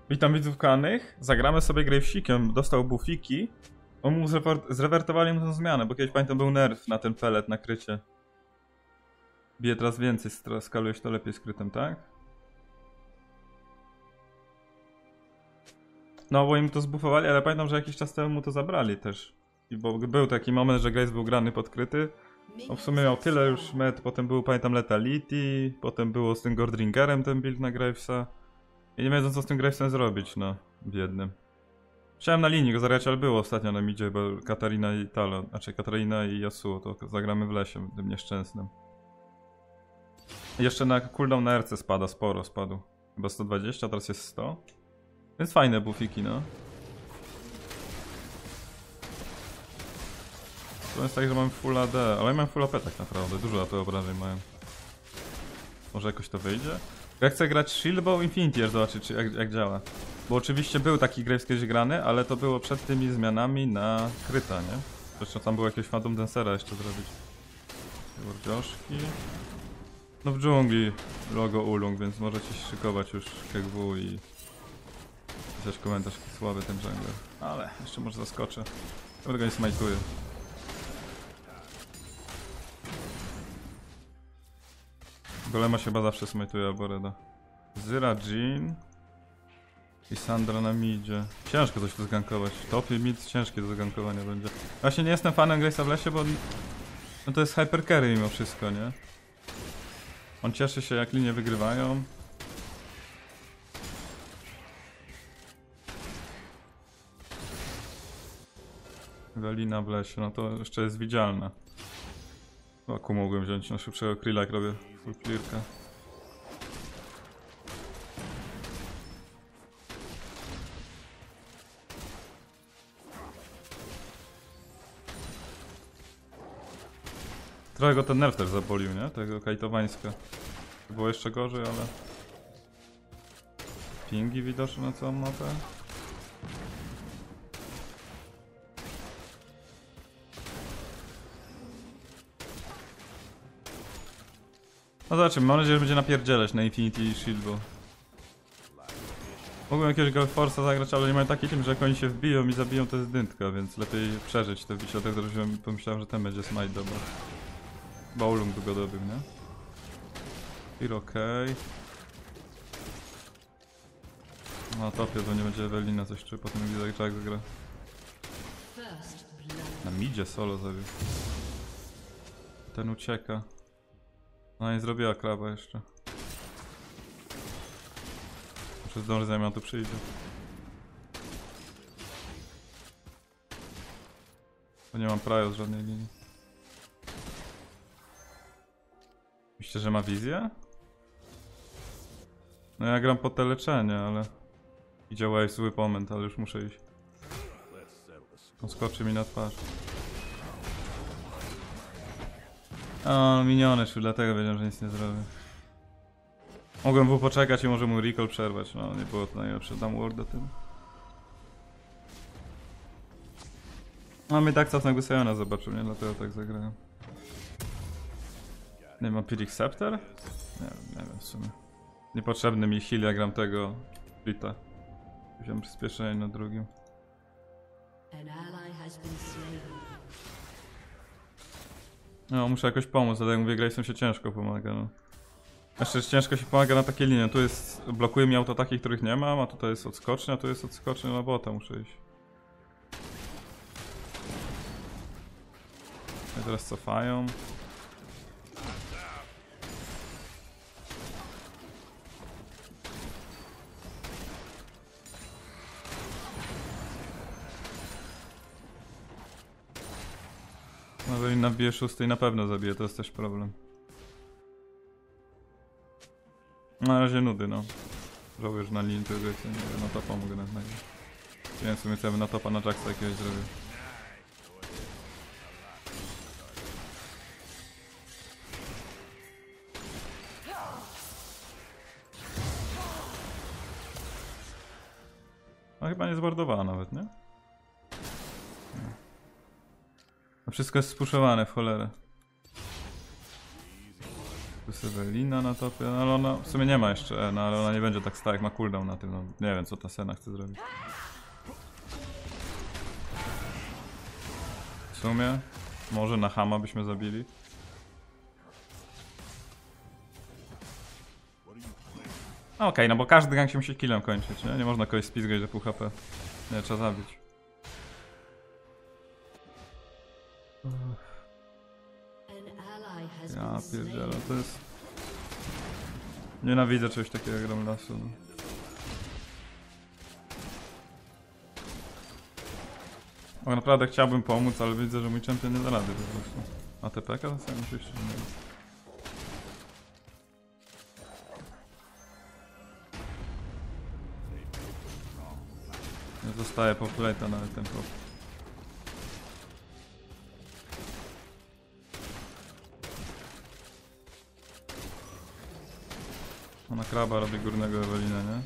Witam widzów kochanych. Zagramy sobie Gravesikiem. Dostał buffiki. On mu zrewertowali mu tę zmianę, bo kiedyś pamiętam był nerf na ten pellet na krycie. Bije teraz więcej, skaluje się to lepiej skrytem, tak? No bo im to zbuffowali, ale pamiętam, że jakiś czas temu mu to zabrali też. Bo był taki moment, że Graves był grany podkryty. No w sumie miał tyle już met, potem był, pamiętam, Lethality, potem było z tym Gordringerem ten build na Gravesa. I nie wiedząc co z tym Gravesem zrobić, no, biednym. Chciałem na linii go zagrać, ale było ostatnio na midzie, bo Katarina i Talo, znaczy Katarina i Yasuo, to zagramy w lesie, tym nieszczęsnym. I jeszcze na cooldown na RC spada, sporo spadł. Chyba 120, teraz jest 100. Więc fajne buffiki, no. To jest tak, że mam full AD, ale ja mam full AP tak naprawdę, dużo AP obrażeń mają. Może jakoś to wyjdzie? Ja chcę grać Shieldbow Infinity, aż zobaczyć czy jak działa. Bo oczywiście był taki Graves kiedyś grany, ale to było przed tymi zmianami na kryta, nie? Zresztą tam było jakiegoś Phantom Dancera jeszcze zrobić. Wardzioszki. No w dżungli logo Ulung, więc możecie się szykować już KGW i pisać komentarz, jaki słaby ten jungler. Ale jeszcze może zaskoczę. Ja go nie smajtuję. Golema się chyba zawsze smajtuje albo Reda. Zyra, Jean i Sandra na midzie. Ciężko coś tu zgankować. Top i mid ciężkie do zgankowania będzie. Właśnie nie jestem fanem Gravesa w lesie, bo no to jest hypercarry mimo wszystko, nie? On cieszy się jak linie wygrywają. Galina w lesie, no to jeszcze jest widzialna. Aku mogłem wziąć na szybszego Krilla, jak robię full clearkę. Trochę go ten nerf też zabolił, nie? Tego kajtowańska. Było jeszcze gorzej, ale... Pingi widoczne na całą mapę. No zobaczymy, mam nadzieję, że będzie napierdzielać na Infinity i Shield, bo... Mogłem jakiegoś Gale Force'a zagrać, ale nie mają taki team, że jak oni się wbiją i zabiją, to jest dyntka, więc lepiej przeżyć te wbicie, dlatego że pomyślałem, że ten będzie smite dobry. Bowlung by go dobił, nie? I okej. Na topie to nie będzie Ewelina coś, czy potem jak Jack zagra. Na midzie solo zabił. Ten ucieka. No nie zrobiła kraba jeszcze. Muszę zdążyć, zanim on tu przyjdzie. Bo nie mam prajo z żadnej linii. Myślicie, że ma wizję? No ja gram po te leczenie, ale... Idzie wave, zły moment, ale już muszę iść. On skoczy mi na twarz. O, miniony szły, dlatego wiedziałem, że nic nie zrobię. Mogłem był poczekać i może mu recall przerwać, no nie było to najlepsze, dam warda tym. No my tak cofnę Gusayona zobaczył, nie? Dlatego tak zagrałem. Nie mam Pyrrhic Scepter? Nie wiem w sumie. Niepotrzebny mi heal, ja gram tego Splita. Wziąłem przyspieszenie na drugim. No muszę jakoś pomóc, ale jak mówię, Gravesem się ciężko pomaga, no. Jeszcze ciężko się pomaga na takie linie, tu jest, blokuje mi autotaki, których nie mam, a tutaj jest odskocznia, tu jest odskocznia na bota, muszę iść. I teraz cofają. No jeżeli nabije 6 na pewno zabije, to jest też problem. Na razie nudy, no. Żałuję, że na linii tego nie wiem, na topa mogę nawet nagrać. Nie wiem w sumie co ja bym na topa na Jacksa jakiegoś zrobił. No chyba nie zbordowała nawet, nie? No wszystko jest spuszowane w cholerę. Tu jest Ewelina na topie, no ale ona w sumie nie ma jeszcze no ale ona nie będzie tak stała jak ma cooldown na tym, no nie wiem co ta Sena chce zrobić. W sumie, może na Hama byśmy zabili. Okej, no bo każdy gang się musi killem kończyć, nie? Nie można kogoś spizgać do pół HP. Nie, trzeba zabić. Ja pierdzielę, to jest... Nienawidzę czegoś takiego jak gram lasu. No. O, naprawdę chciałbym pomóc, ale widzę, że mój champion nie da rady po prostu. A TPK to sobie oczywiście nie. Nie zostaje po plate nawet ten pop. Ona kraba robi górnego Ewelina, nie?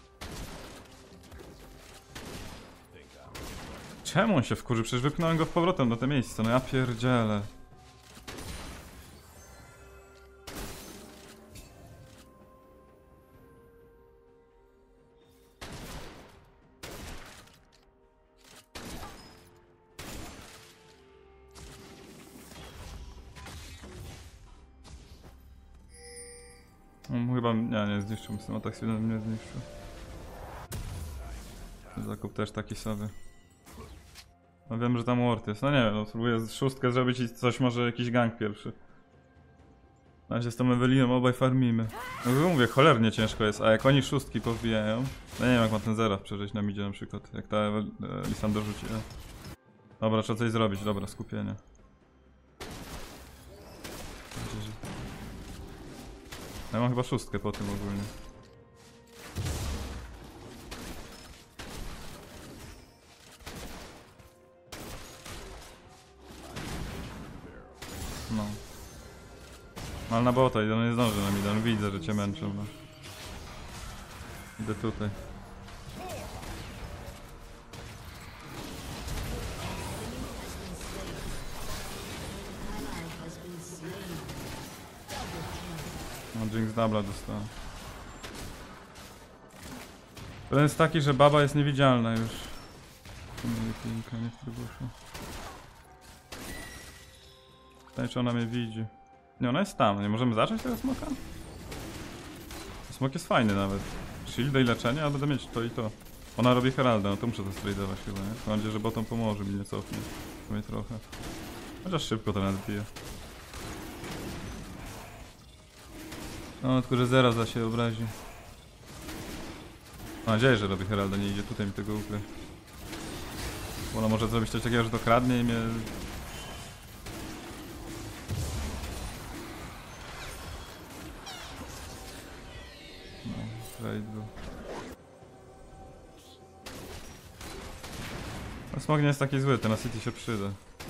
Czemu on się wkurzy? Przecież wypchnąłem go w powrotem do tego miejsca, no ja pierdzielę. Chyba nie zniszczył, z tym atak speedem mnie zniszczył. Zakup też taki sobie. No wiem, że tam ward jest, no nie wiem, no spróbuję szóstkę zrobić i coś może jakiś gang pierwszy. Na razie z tą Eweliną obaj farmimy. No mówię, cholernie ciężko jest, a jak oni szóstki powbijają... No nie wiem jak ma ten Zeraf przeżyć na midzie na przykład, jak ta Lisandro rzuci. Dobra, trzeba coś zrobić, dobra, skupienie. Ja mam chyba szóstkę po tym ogólnie. No. Ale na bota idę, no nie zdąży na mida, no widzę, że cię męczą, no. Idę tutaj. No, Jinx dubla dostała. Problem jest taki, że baba jest niewidzialna już. Nie w trybuszu. Pytanie, czy ona mnie widzi. Nie, ona jest tam, nie możemy zacząć tego smoka? Smok jest fajny nawet. Shield i leczenie, a będę mieć to i to. Ona robi Heralda, no to muszę to stradować chyba, nie? Mam nadzieję, że bottom pomoże mi nie cofnie. Mnie trochę. Chociaż szybko to nawet bije. No, tylko że zera za się obrazi. Mam nadzieję, że robi Heralda, nie idzie tutaj mi tego ukry. Bo ona może zrobić coś takiego, że to kradnie i mnie... No, trade był. No, smog nie jest taki zły, ten na City się przyda.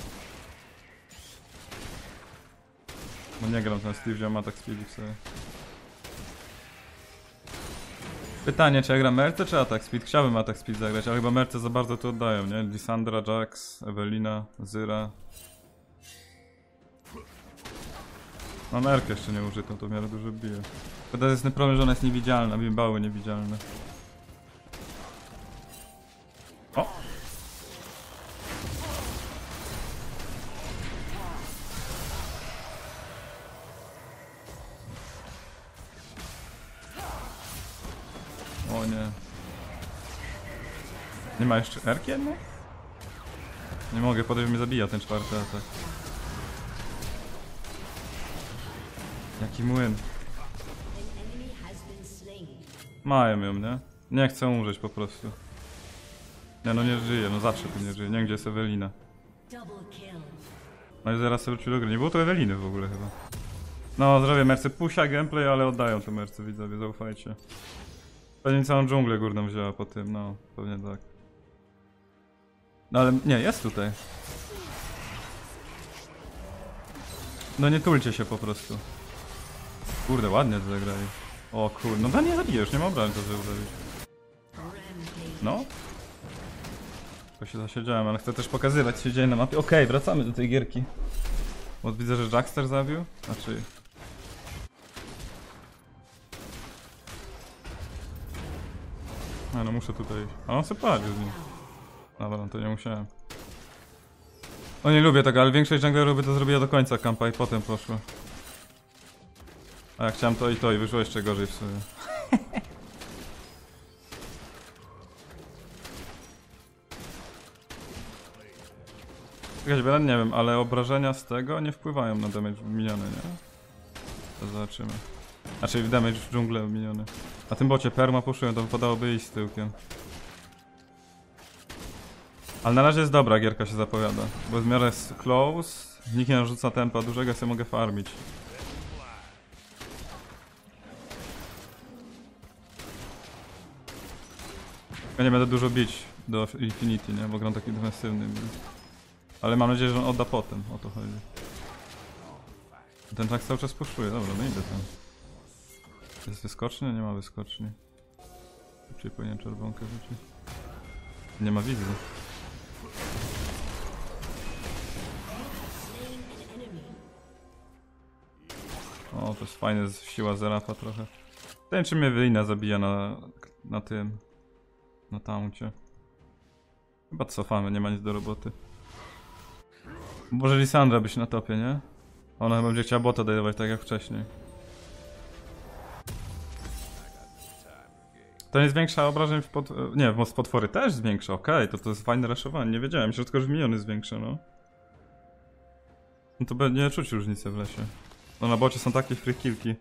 No nie gram, ten Steve wziął atak speed sobie. Pytanie, czy ja gram Merce czy atak speed? Chciałbym atak speed zagrać, ale chyba Merce za bardzo tu oddają, nie? Lisandra, Jax, Ewelina, Zyra. Mam Erkę jeszcze nie użytą, to w miarę dużo bije. To jest ten problem, że ona jest niewidzialna, bimbały niewidzialne. O! O nie. Nie ma jeszcze Erki jednej? Nie mogę, podejść mnie zabija ten czwarty atak. Jaki młyn. Mają ją, nie? Nie chcę umrzeć po prostu. Nie no nie żyje, no zawsze tu nie żyje. Nie wiem gdzie jest Ewelina. No i zaraz sobie wrócił do gry. Nie było to Eweliny w ogóle chyba. No zrobię Mercy. Pusia gameplay, ale oddają to Mercy, widzowie, zaufajcie. Pewnie całą dżunglę górną wzięła po tym, no pewnie tak. No ale nie, jest tutaj. No nie tulcie się po prostu. Kurde, ładnie to zagrali. O kurde, no nie zabiję, już nie mam obrażeń, to żeby zabić. No. To się zasiedziałem, ale chcę też pokazywać, co się dzieje na mapie. Okej, wracamy do tej gierki. Bo widzę, że Jackster zabił. Znaczy... A no muszę tutaj iść. A on sobie poradził z nim. Dobra, no to nie musiałem. No nie lubię tego, ale większość junglerów by to zrobiła do końca kampa i potem poszło. A ja chciałem to i wyszło jeszcze gorzej w sumie. Czekaj, nie wiem, ale obrażenia z tego nie wpływają na damage miniony, nie? To zobaczymy. Znaczy damage w dżunglę miniony. Na tym bocie perma puszują, to wypadałoby iść z tyłkiem. Ale na razie jest dobra, gierka się zapowiada. Bo w miarę jest close, nikt nie narzuca tempa dużego, ja sobie mogę farmić. Ja nie będę dużo bić do Infinity, nie? Bo gram taki defensywny. Ale mam nadzieję, że on odda potem, o to chodzi. Ten tak cały czas puszuje, dobra, no idę tam. Jest wyskoczny? Nie ma wyskoczni. Szybciej powinien czerwonkę rzucić. Nie ma wizji. O, to jest fajne, siła Zerafa trochę. Ten czy mnie Wylina zabija na tym. Na tauncie. Chyba cofamy, nie ma nic do roboty. Może Lisandra byś na topie, nie? Ona chyba będzie chciała bota dajować tak jak wcześniej. To nie zwiększa obrażeń w nie, w potwory też zwiększa, okej, to jest fajne raszowanie, nie wiedziałem, że tylko że miniony zwiększa, no. No to będzie czuć różnicę w lesie. No na bocie są takie free killki.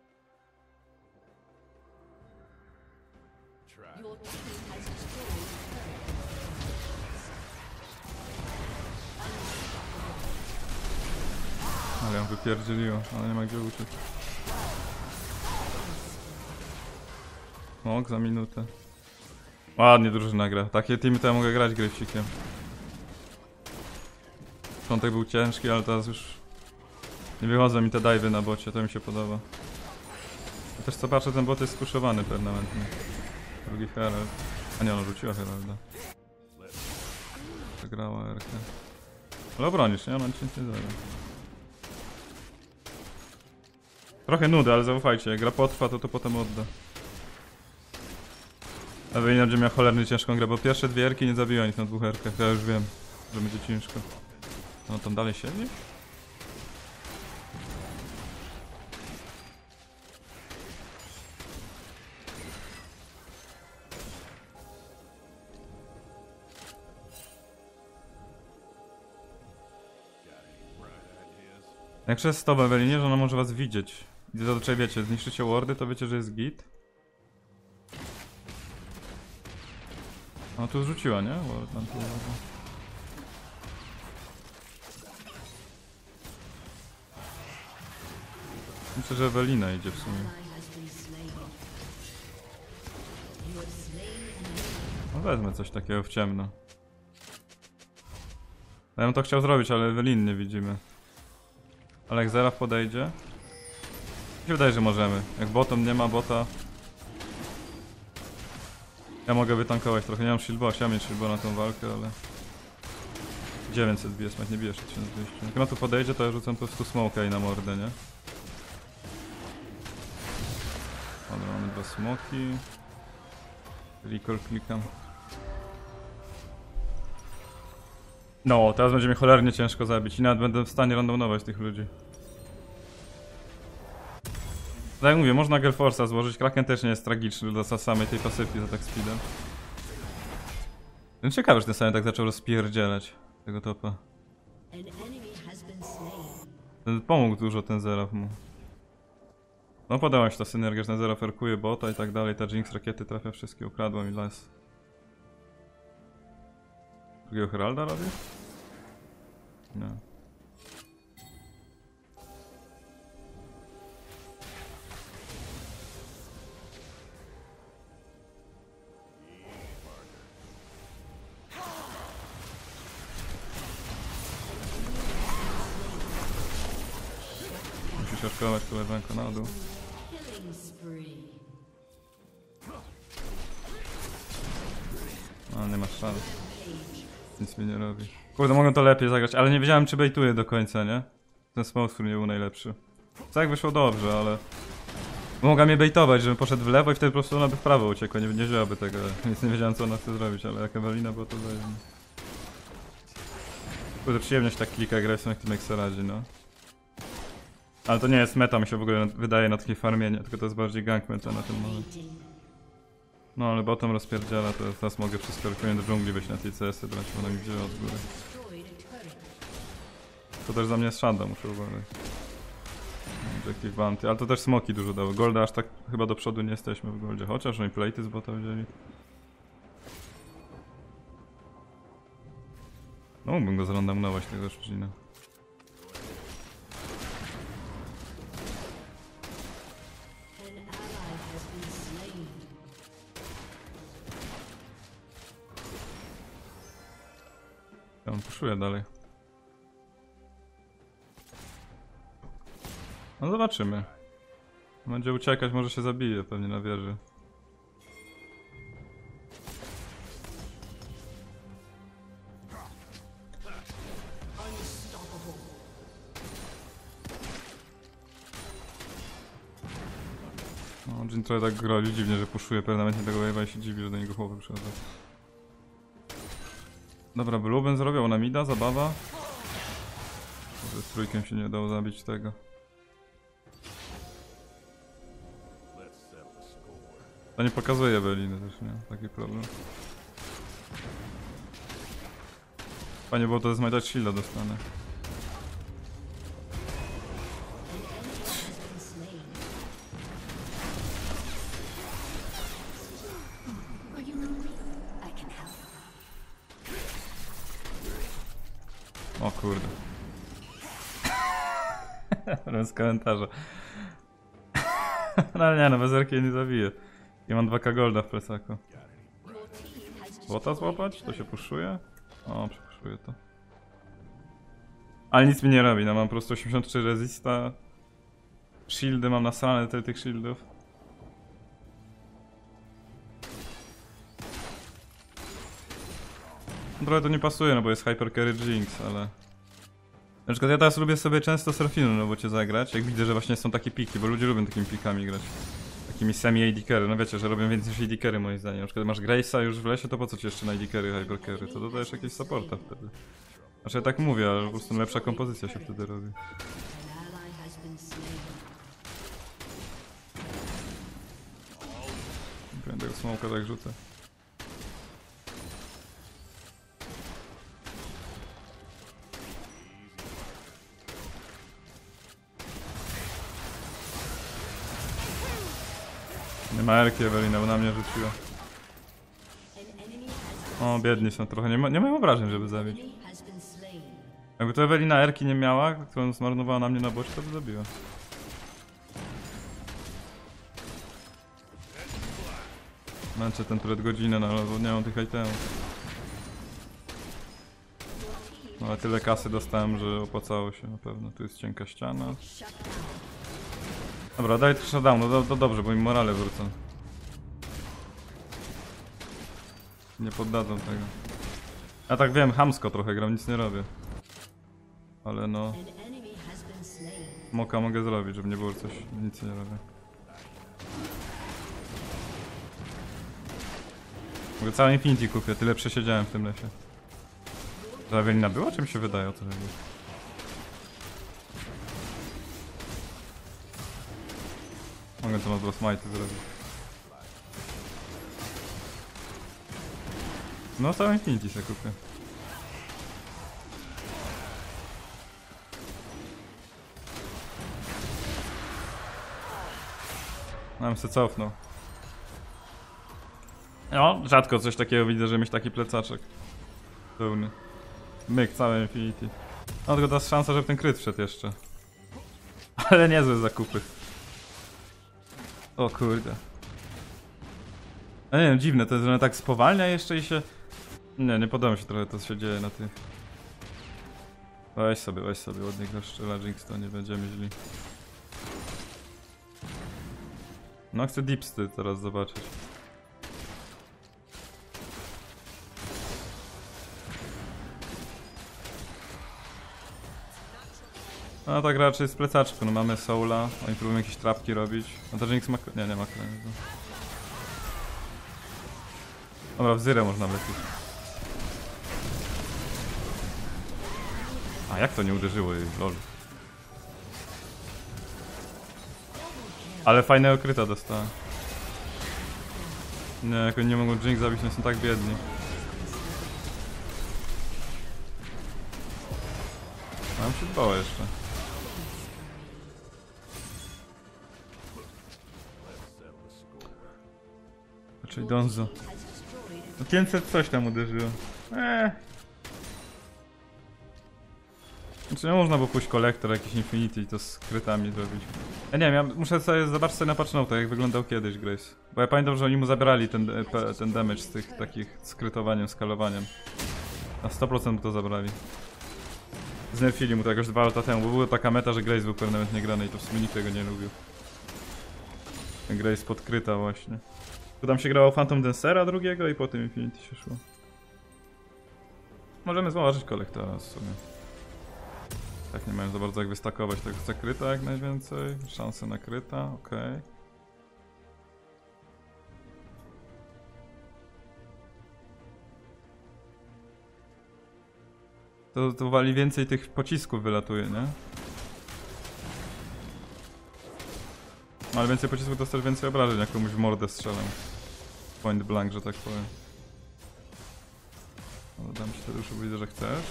Ale ją wypierdzieliło, ale nie ma gdzie uciec. Mog za minutę. Ładnie drużyna gra. Takie teamy to ja mogę grać gryfsikiem. Początek był ciężki, ale teraz już nie wychodzą mi te dive'y na bocie, to mi się podoba. Ja też co patrzę, ten bot jest skuszowany permanentnie. Drugi Herald. A nie, ona rzuciła Heralda. Przegrała Erkę. Ale obronisz, nie? Ona ci nic nie zrobi. Trochę nudy, ale zaufajcie, jak gra potrwa, to potem odda. A Wylina będzie miała cholernie ciężką grę, bo pierwsze dwie erki nie zabiła nic na dwóch erkach, ja już wiem, że będzie ciężko. No tam dalej siedzi? Jak przez to w Ewelinie, że ona może was widzieć. Gdy zazwyczaj wiecie, zniszczycie wardy, to wiecie, że jest git. No tu zrzuciła, nie? Ward nam tu uwaga. Myślę, że Ewelina idzie w sumie. No wezmę coś takiego w ciemno. Ja bym to chciał zrobić, ale Ewelin nie widzimy. Ale jak Zeraf podejdzie... Mi się wydaje, że możemy. Jak bottom nie ma bota... Ja mogę wytankować trochę, nie mam shieldbo, chciałem mieć shieldbo na tą walkę, ale... 900 bije, nie bijesz 1200. Jak ona tu podejdzie, to ja rzucam po prostu smoke'a i na mordę, nie? Dobra, mamy dwa smoki. Recall klikam. No, teraz będzie mi cholernie ciężko zabić i nawet będę w stanie randomować tych ludzi. Tak jak mówię, można Galeforce'a złożyć, Kraken też nie jest tragiczny dla samej tej pasywki za tak speedem. Wiem, ciekawe, że ten sam tak zaczął rozpierdzielać tego topa. Ten pomógł dużo ten Zeraf mu. No podała się ta synergia, że ten Zeraf erkuje bota i tak dalej, ta Jinx rakiety trafia wszystkie, ukradła mi las. Drugiego Heralda robi? Nie. Musisz oszkować koleżanko na dół. No nie masz szans. Nic mi nie robi. Kurde, mogę to lepiej zagrać, ale nie wiedziałem, czy bejtuje do końca, nie? Ten smoke nie był najlepszy. Tak wyszło dobrze, ale... Mogła mnie baitować, żebym poszedł w lewo i wtedy po prostu ona by w prawo uciekła, nie wzięłaby tego. Nic nie wiedziałem co ona chce zrobić, ale jak Ewelina była to zajemne. Kurde, przyjemność tak klika, gra jak tym radzi, no. Ale to nie jest meta, mi się w ogóle wydaje na takiej farmie, tylko to jest bardziej gang meta na ten moment. No ale bottom rozpierdziela, to teraz mogę wszystko do dżungli wejść na tej CS-y brać, bo ona mi wzięła od góry. To też za mnie jest szanda, muszę uważać. Jakieś bounty, ale to też smoki dużo dały. Golda aż tak chyba do przodu nie jesteśmy w goldzie, chociaż oni platy z bota wzięli. No mógłbym go zrandomować tego Shujina. Ja on puszuje dalej. No zobaczymy. Będzie uciekać, może się zabije pewnie na wieży. No, Jhin trochę tak gra dziwnie, że puszuje permanentnie tego wave'a i się dziwi, że do niego chłopy przychodzą. Dobra, by Luben zrobił na mida, zabawa. Może z trójkiem się nie dało zabić tego. To nie pokazuje Eweliny też, nie? Taki problem. Fajnie było to zmajtać shielda dostanę. O kurde. Bez komentarza. No ale nie, no bez erki nie zabiję. I mam 2k golda w plecaku. Bota złapać? To się puszuje? O, przepuszuje to. Ale nic mi nie robi, no mam po prostu 83 resista. Shieldy mam nasrane tych shieldów. Trochę to nie pasuje, no bo jest Hyper Carry Jinx, ale... Na przykład ja teraz lubię sobie często Serafinu no bo cię zagrać, jak widzę, że właśnie są takie piki, bo ludzie lubią takimi pikami grać. Takimi semi-AD carry, no wiecie, że robią więcej niż AD carry moim zdaniem. Na przykład masz Grace'a już w lesie, to po co ci jeszcze na AD carry, Hyper Carry? To dodajesz jakieś supporta wtedy. Znaczy ja tak mówię, ale po prostu lepsza kompozycja się wtedy robi. Będę tego smoka tak rzucę. Nie ma erki Ewelina, bo na mnie rzuciła. O, biedni są trochę, nie mają obrażeń, żeby zabić. Jakby to Ewelina erki nie miała, którą zmarnowała na mnie na bocie, to by zabiła. Męczę ten turet godzinę, no ale nie mam tych itemów. No ale tyle kasy dostałem, że opłacało się na pewno. Tu jest cienka ściana. Dobra, daj shutdown, no to dobrze, bo im morale wrócą. Nie poddadzą tego. Ja tak wiem, chamsko trochę gram, nic nie robię. Ale no... Moka mogę zrobić, żeby nie było coś, nic nie robię. Mogę całe Infinity kupię, tyle przesiedziałem w tym lesie. To Ewelina była, czy mi się wydaje o to, że było? Mogę to na smite zrobić. No całe Infinity sobie kupię. Nam se cofnął. No, rzadko coś takiego widzę, że mieć taki plecaczek. Pełny. Myk, całe Infinity. No tylko teraz szansa, żeby ten kryt wszedł jeszcze. Ale niezłe zakupy. O kurde. Ja nie wiem, dziwne to jest, że ona tak spowalnia jeszcze i się... Nie podoba mi się trochę to, co się dzieje na tych... Weź sobie, ładnie go szczela Jinx, to nie będziemy źli. No chcę dipsty teraz zobaczyć. No tak raczej z plecaczku, no mamy Soula, oni próbują jakieś trapki robić. No to Jinx ma... nie ma kręgu. Dobra, w Zyrę można lecieć. A jak to nie uderzyło jej, lol. Ale fajnego kryta dostała. Nie, jak oni nie mogą Jinx zabić, no są tak biedni. Mam się dbało jeszcze. Czyli Donzo. No 500 coś tam uderzyło. Znaczy nie można było pójść kolektor, jakiś Infinity i to z krytami zrobić. Ja nie wiem, ja muszę sobie zobaczyć sobie na patchnote, jak wyglądał kiedyś Grace. Bo ja pamiętam, że oni mu zabierali ten damage z tych takich skrytowaniem, skalowaniem. Na 100% mu to zabrali. Znerfili mu to jakoś 2 lata temu, bo była taka meta, że Grace był permanentnie grany i to w sumie nikt tego nie lubił. Grace podkryta właśnie. Tu tam się grało Phantom Dancera drugiego i potem Infinity się szło. Możemy zauważyć kolektora w sumie. Tak nie mają za bardzo jak wystakować, tak chcę kryta jak najwięcej. Szanse na kryta, okej. To wali więcej tych pocisków wylatuje, nie? Ale więcej pocisków to też więcej obrażeń, jak komuś w mordę strzelam. Point blank, że tak powiem. No, dam ci te dusze, bo widzę, że chcesz.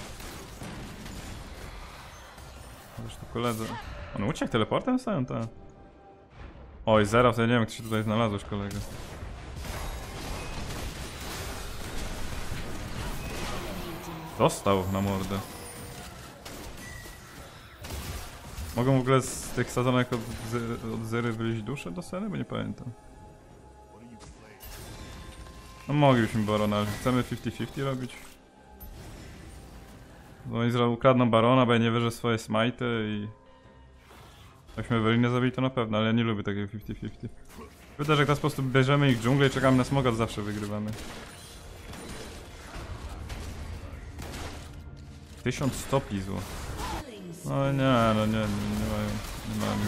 Chociaż tu koledze... On uciekł teleportem samym, tak. Oj, zero, to ja nie wiem, jak ty się tutaj znalazłeś, kolego. Dostał na mordę. Mogą w ogóle z tych sadzonek od Zery wyjść dusze do Seny? Bo nie pamiętam. No moglibyśmy Barona, ale chcemy 50-50 robić. No i ukradną Barona, bo ja nie wierzę w swoje smite i... Jakśmy Ewelinę zabili to na pewno, ale ja nie lubię takiego 50-50. Wydaje, że jak teraz po prostu bierzemy ich w dżunglę i czekamy na smoga, to zawsze wygrywamy. 1100 pizło. No nie, no nie mają.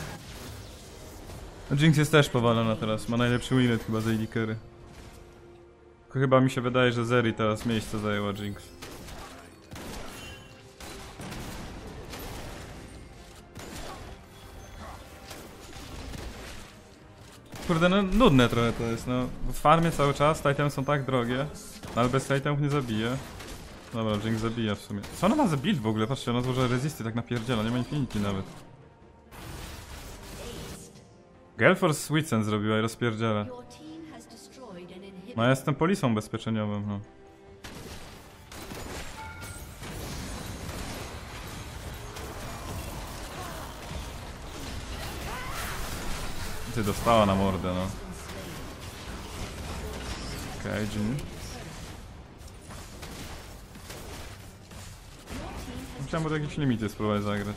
Jinx jest też powalona teraz, ma najlepszy winet chyba z AD Carry. Tylko chyba mi się wydaje, że Zeri teraz miejsce zajęła Jinx. Kurde, no nudne trochę to jest, no. W farmie cały czas, te itemy są tak drogie, no, ale bez itemów nie zabije. Dobra, Jinx zabija w sumie. Co ona ma za build w ogóle? Patrzcie, ona złożyła resisty tak napierdziela, nie ma Infinity nawet. Galeforce Sweetsen zrobiła i rozpierdziela. No ja jestem polisą ubezpieczeniową, no. Ty dostała na mordę, no. Okej, Jin. Chciałem pod jakieś limity spróbować zagrać.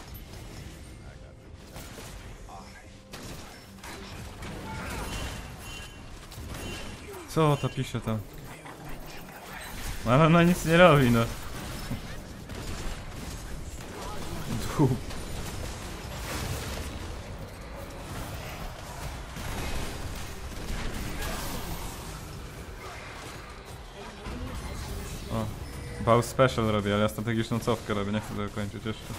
Co to pisze tam? No ale ona nic nie robi, no. Dup. O, Bow Special robię, ale ja strategiczną cofkę robię, nie chcę tego kończyć jeszcze.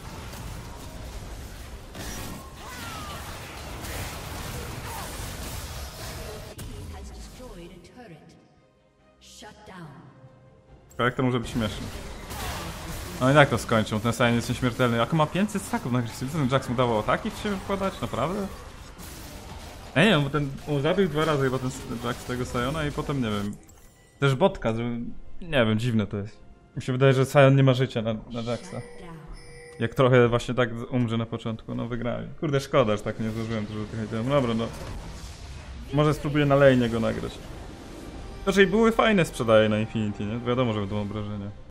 Jak to może być śmieszne. No i jak to skończą, ten Sion jest nieśmiertelny. Jak ma 500 staków na agresywny, ten Jax mu dawał ataki w siebie wkładać? Naprawdę? Ja nie wiem, bo ten on zabił 2 razy chyba ten Jax tego Siona i potem nie wiem. Też botka, że... Nie wiem, dziwne to jest. Mi się wydaje, że Sion nie ma życia na Jaxa. Jak trochę właśnie tak umrze na początku, no wygrali. Kurde, szkoda, że tak nie złożyłem dużo tych itemów. No dobra, no. Może spróbuję na lane'ie go nagrać. Raczej były fajne sprzedaje na Infinity, nie? Wiadomo, że będą obrażenia.